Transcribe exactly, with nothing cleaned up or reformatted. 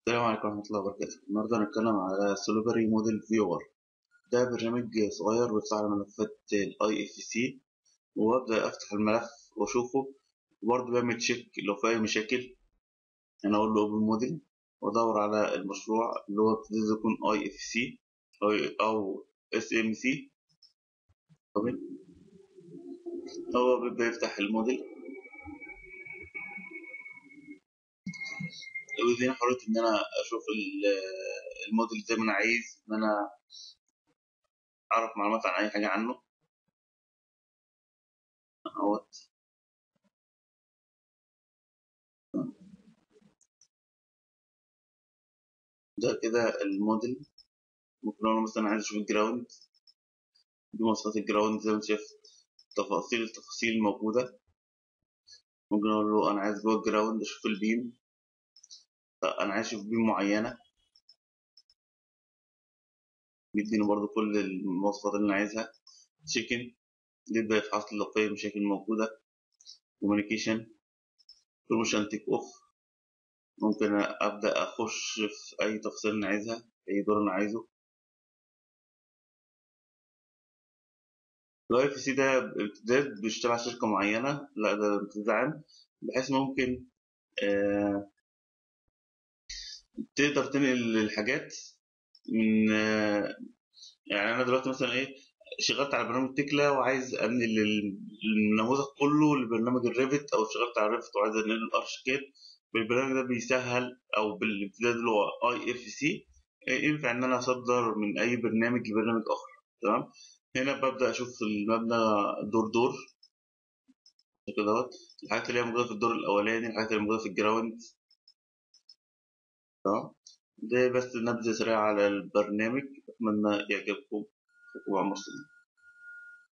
السلام عليكم ورحمة الله وبركاته. النهاردة هنتكلم على سولوبري موديل فيور. ده برنامج صغير بيفتح على ملفات ال آي إف سي، وأبدأ أفتح الملف وأشوفه، وبرضه بعمل تشيك لو في أي مشاكل. أنا أقول له أوبن موديل وأدور على المشروع اللي هو ابتدى يكون آي إف سي أو إس إم سي. هو بيبدأ يفتح الموديل ويديني حرية إن أنا أشوف الموديل زي ما أنا عايز، إن أنا أعرف معلومات عن أي حاجة عنه. أهوت ده كده الموديل. ممكن لو أنا مثلا عايز أشوف الجراوند، دي مواصفات الجراوند زي ما انت شايف، تفاصيل التفاصيل الموجودة. ممكن أقول له أنا عايز جوه الجراوند أشوف البيم، أنا عايز أشوف بيم معينة، بيديني برضو كل المواصفات اللي أنا عايزها. تشيكن يبدأ يفحص لي لو في مشاكل موجودة. كوميونيكيشن، بروموشن، تيك أوف، ممكن أبدأ أخش في أي تفاصيل أنا عايزها، أي دور أنا عايزه. الاي اف سي ده امتداد بيشتغل على شركة معينة، لا ده امتداد عام، بحيث ممكن آه تقدر تنقل الحاجات من آه يعني انا دلوقتي مثلا ايه، شغلت على برنامج تكلا وعايز انقل ال- النموذج كله لبرنامج الريفت، او شغلت على الريفت وعايز انقل الارشكاد. بالبرنامج ده بيسهل، او بالامتداد اللي هو اي اف سي ينفع ان انا اصدر من اي برنامج لبرنامج اخر. تمام. هنا ببدا اشوف المبنى دور دور كده اهوت، الحاجات اللي هي موجوده في الدور الاولاني، الحاجات اللي موجوده في الجراوند. تمام. ده بس نبذه سريعه على البرنامج، اتمنى يعجبكم. ومع المسلمين.